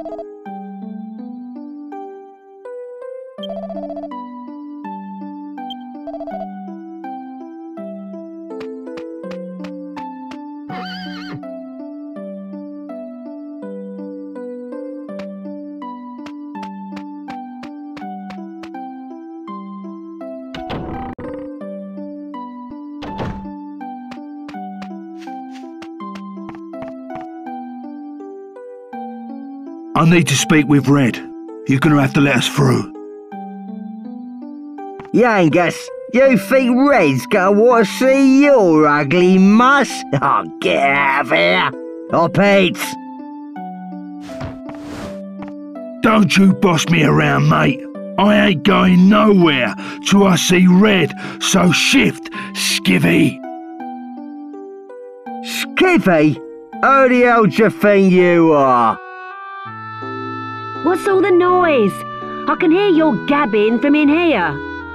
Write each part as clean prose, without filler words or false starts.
I need to speak with Red. You're going to have to let us through. Yangus, you think Red's gonna want to see your ugly muss? Oh, get out of here! Or Pete! Don't you boss me around, mate. I ain't going nowhere till I see Red, so shift, skivvy. Skivvy? Who the hell do you think you are? What's all the noise? I can hear your gabbing from in here.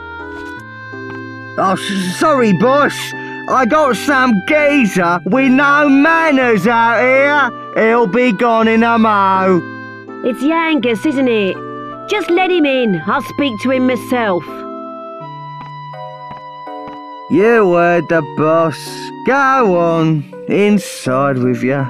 Oh, sorry, boss. I got some geezer with no manners out here. He'll be gone in a mo. It's Yangus, isn't it? Just let him in. I'll speak to him myself. You heard the boss. Go on. Inside with you.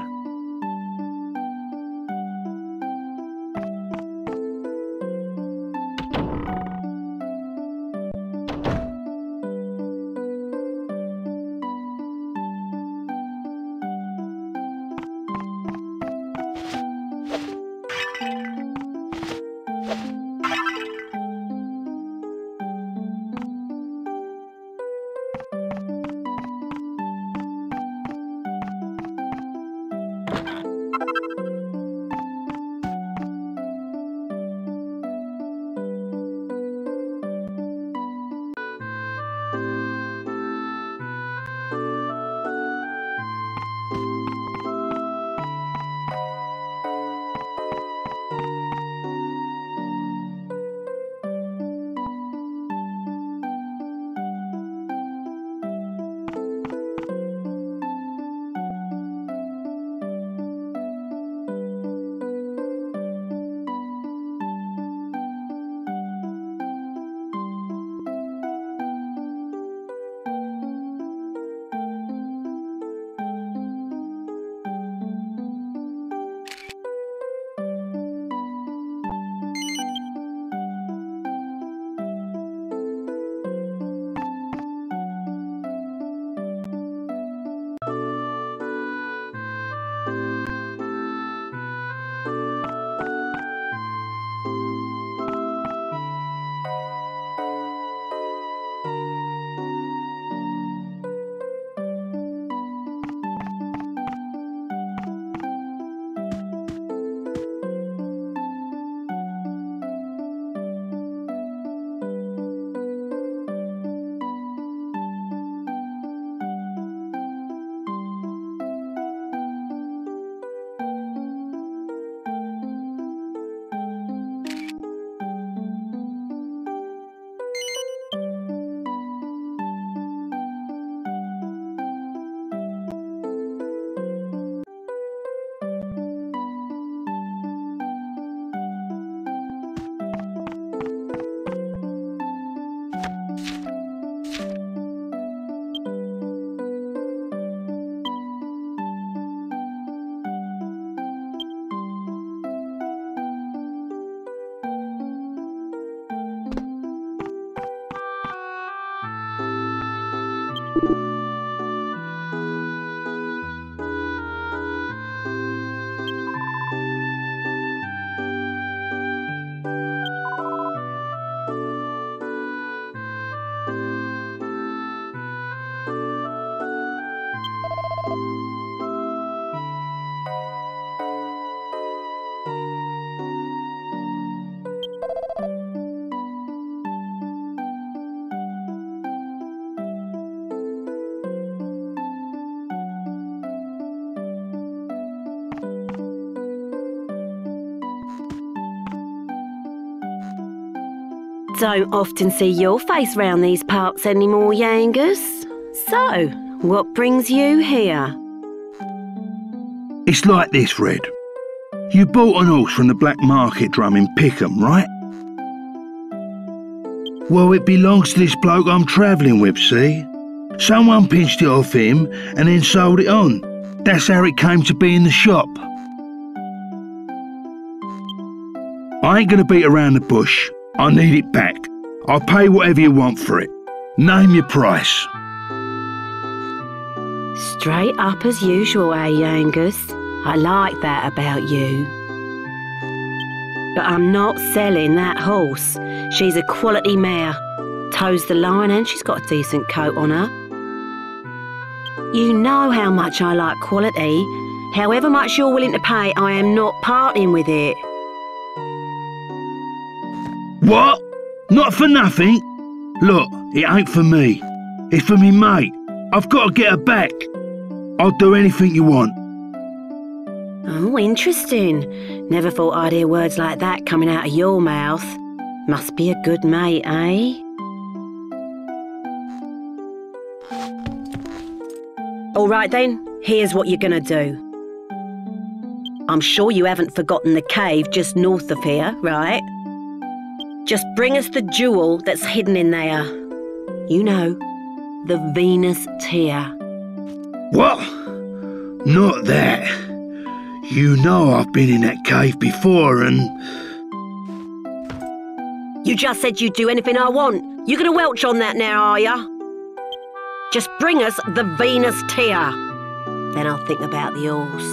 Don't often see your face round these parts anymore, Yangus. So, what brings you here? It's like this, Red. You bought an horse from the black market drum in Pickham, right? Well, it belongs to this bloke I'm travelling with, see? Someone pinched it off him and then sold it on. That's how it came to be in the shop. I ain't gonna beat around the bush. I need it back. I'll pay whatever you want for it. Name your price. Straight up as usual, eh, Angus? I like that about you. But I'm not selling that horse. She's a quality mare. Toes the line and she's got a decent coat on her. You know how much I like quality. However much you're willing to pay, I am not parting with it. What? Not for nothing? Look, it ain't for me. It's for me mate. I've got to get her back. I'll do anything you want. Oh, interesting. Never thought I'd hear words like that coming out of your mouth. Must be a good mate, eh? All right then, here's what you're gonna do. I'm sure you haven't forgotten the cave just north of here, right? Just bring us the jewel that's hidden in there. You know, the Venus tear. What? Not that. You know I've been in that cave before and... You just said you'd do anything I want. You gonna welch on that now, are ya? Just bring us the Venus tear. Then I'll think about the horse.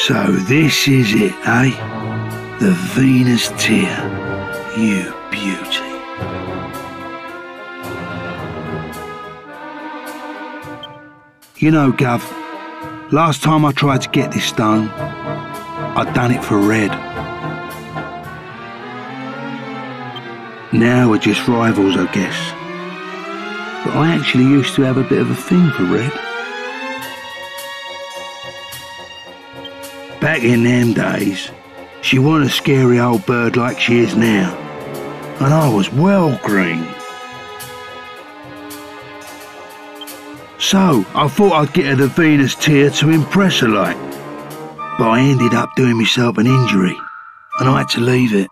So this is it, eh? The Venus Tear. You beauty. You know, Gov, last time I tried to get this stone, I'd done it for Red. Now we're just rivals, I guess. But I actually used to have a bit of a thing for Red. Back in them days, she wasn't a scary old bird like she is now. And I was well green. So, I thought I'd get her the Venus Tear to impress her like. But I ended up doing myself an injury, and I had to leave it.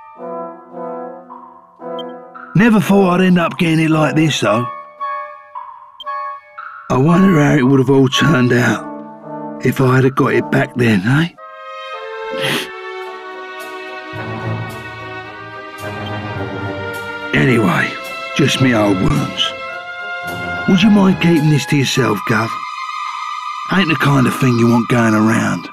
Never thought I'd end up getting it like this, though. I wonder how it would have all turned out if I had got it back then, eh? Anyway, just me old worms. Would you mind keeping this to yourself, Gov? Ain't the kind of thing you want going around.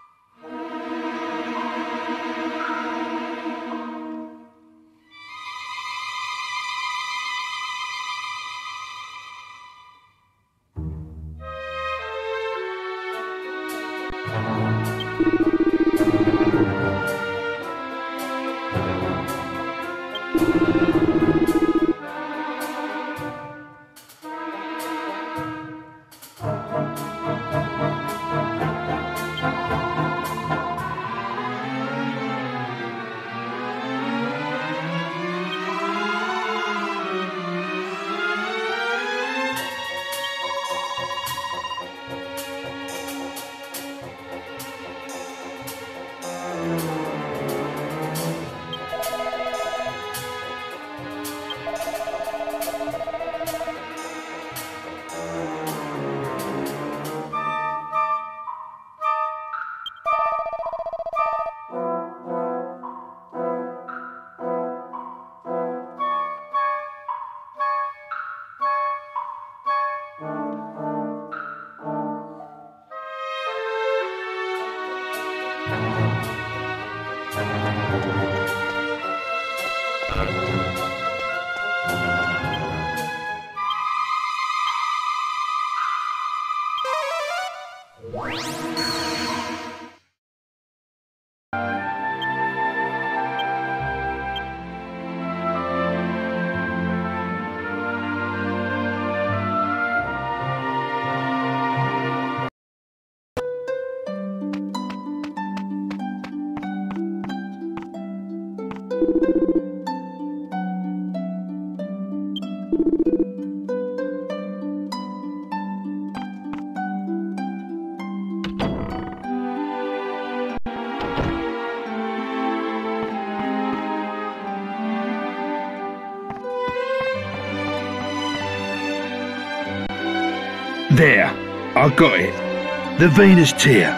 There, I got it. The Venus Tear.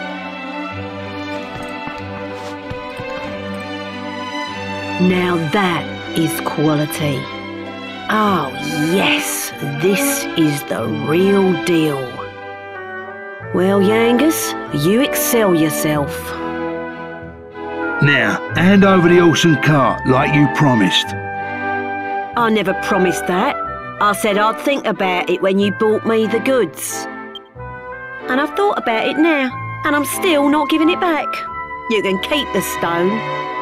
Now that is quality. Oh yes, this is the real deal. Well, Yangus, you excel yourself. Now, hand over the horse and cart like you promised. I never promised that. I said I'd think about it when you bought me the goods. And I've thought about it now, and I'm still not giving it back. You can keep the stone.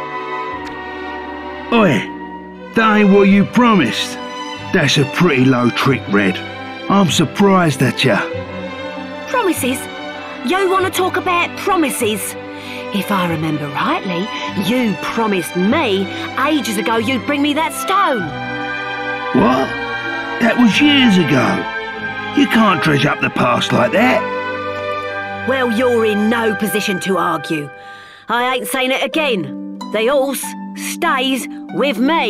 Oi, that ain't what you promised. That's a pretty low trick, Red. I'm surprised at ya. Promises? You want to talk about promises? If I remember rightly, you promised me ages ago you'd bring me that stone. What? That was years ago. You can't dredge up the past like that. Well, you're in no position to argue. I ain't saying it again. The horse stays with me.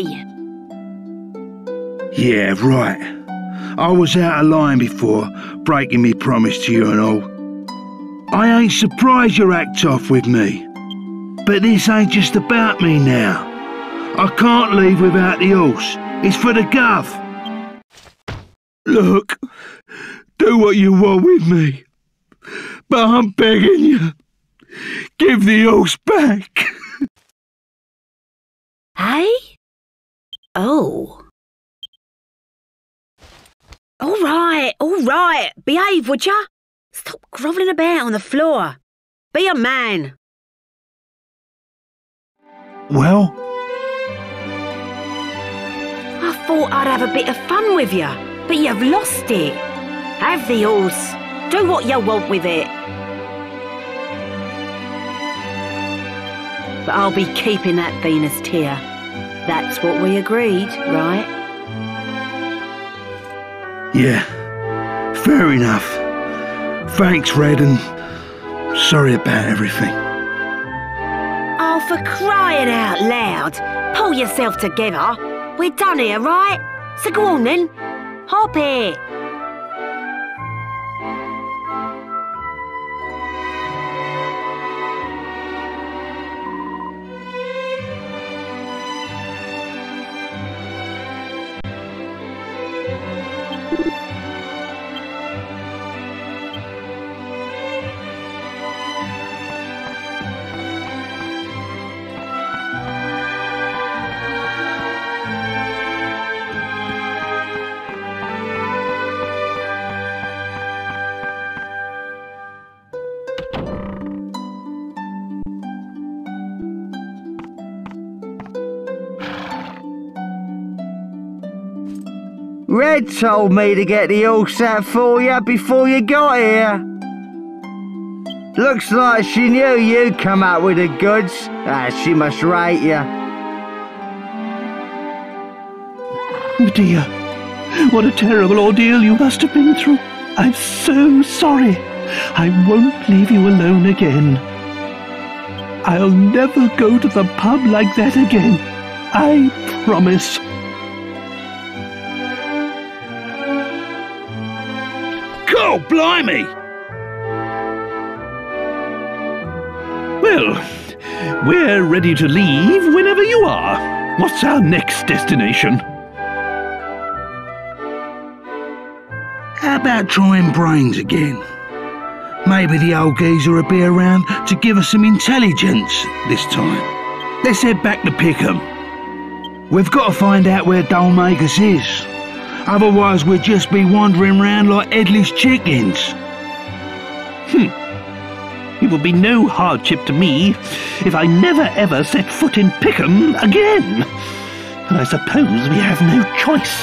Yeah, right. I was out of line before, breaking me promise to you and all. I ain't surprised you act off with me. But this ain't just about me now. I can't leave without the horse. It's for the Gov. Look, do what you want with me. But I'm begging you. Give the horse back. Hey? Oh. All right. Behave, would ya? Stop grovelling about on the floor. Be a man. Well? I thought I'd have a bit of fun with you, but you've lost it. Have the horse. Do what you want with it. But I'll be keeping that Venus tear. That's what we agreed, right? Yeah, fair enough. Thanks, Red, and sorry about everything. Oh, for crying out loud. Pull yourself together. We're done here, right? So go on then. Hop here. Red told me to get the horse out for you before you got here. Looks like she knew you'd come out with the goods. She must rate you. Oh dear, what a terrible ordeal you must have been through. I'm so sorry. I won't leave you alone again. I'll never go to the pub like that again. I promise. God blimey! Well, we're ready to leave whenever you are. What's our next destination? How about trying brains again? Maybe the old geezer will be around to give us some intelligence this time. Let's head back to Pickham. We've got to find out where Dolmagus is. Otherwise we'll just be wandering round like headless chickens. It will be no hardship to me if I never ever set foot in Pickham again. But I suppose we have no choice.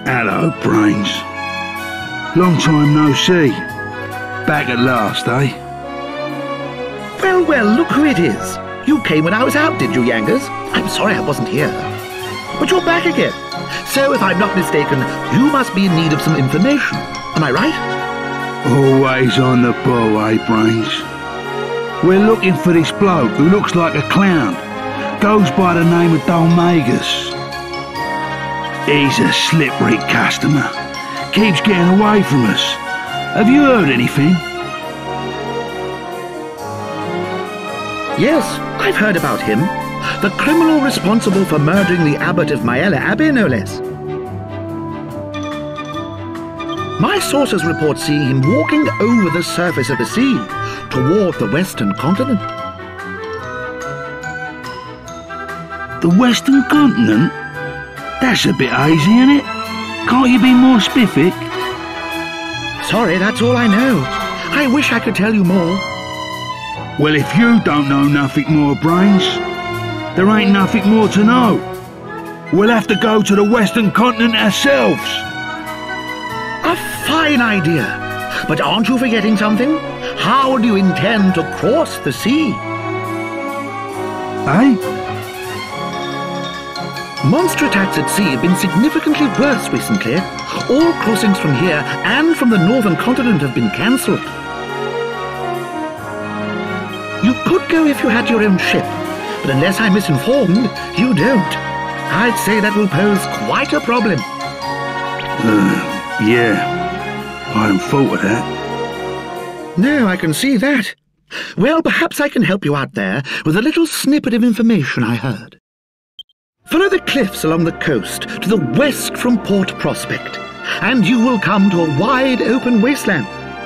Hello, Brains. Long time no see. Back at last, eh? Well, well, look who it is. You came when I was out, did you, Yangas? I'm sorry I wasn't here. But you're back again. So, if I'm not mistaken, you must be in need of some information. Am I right? Always on the ball, eh, Brains? We're looking for this bloke who looks like a clown. Goes by the name of Dolmagus. He's a slippery customer. Keeps getting away from us. Have you heard anything? Yes, I've heard about him. The criminal responsible for murdering the abbot of Maella Abbey, no less. My sources report seeing him walking over the surface of the sea toward the western continent. The Western Continent? That's a bit hazy, isn't it? Can't you be more specific? Sorry, that's all I know. I wish I could tell you more. Well, if you don't know nothing more, Brains, there ain't nothing more to know. We'll have to go to the Western Continent ourselves. A fine idea. But aren't you forgetting something? How do you intend to cross the sea? Eh? Monster attacks at sea have been significantly worse recently. All crossings from here and from the northern continent have been cancelled. You could go if you had your own ship, but unless I'm misinformed, you don't. I'd say that will pose quite a problem. Yeah. I hadn't thought of that. No, I can see that. Well, perhaps I can help you out there with a little snippet of information I heard. Follow the cliffs along the coast to the west from Port Prospect, and you will come to a wide open wasteland.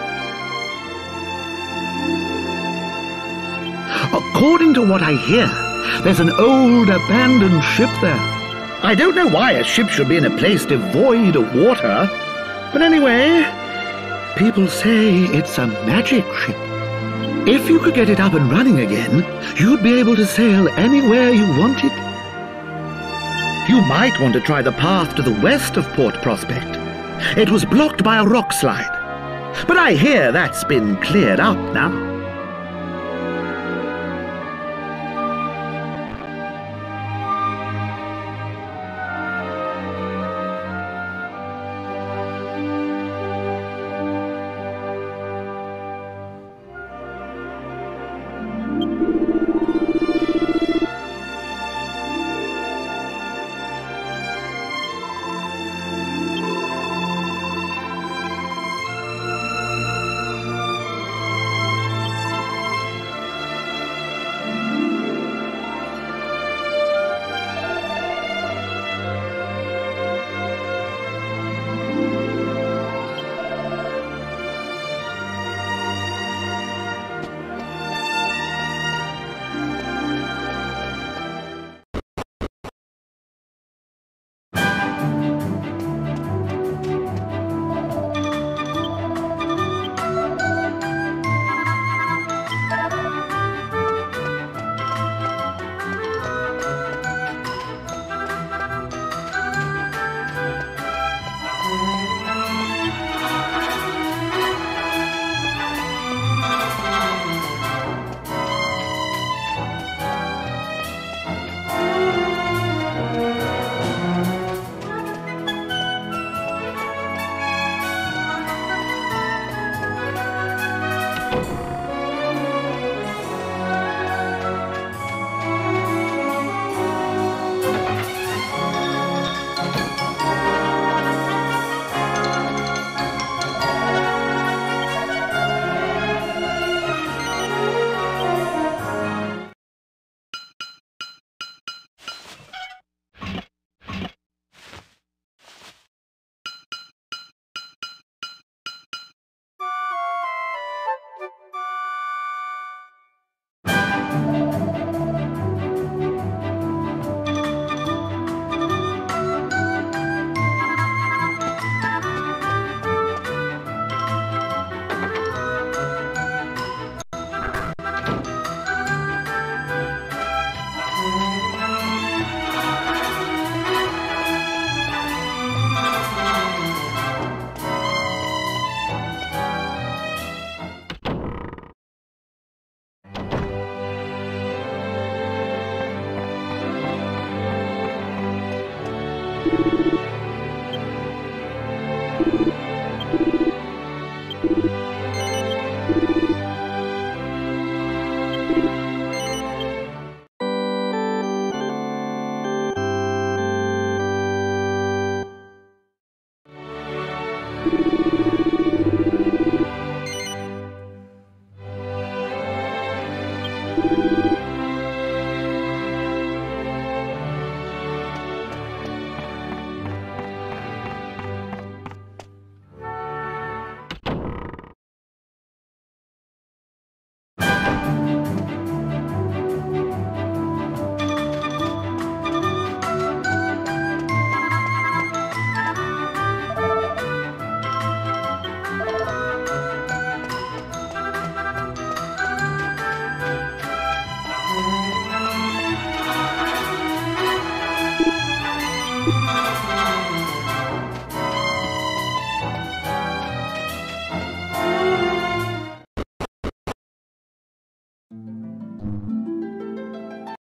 According to what I hear, there's an old abandoned ship there. I don't know why a ship should be in a place devoid of water, but anyway, people say it's a magic ship. If you could get it up and running again, you'd be able to sail anywhere you wanted. You might want to try the path to the west of Port Prospect. It was blocked by a rock slide, but I hear that's been cleared up now.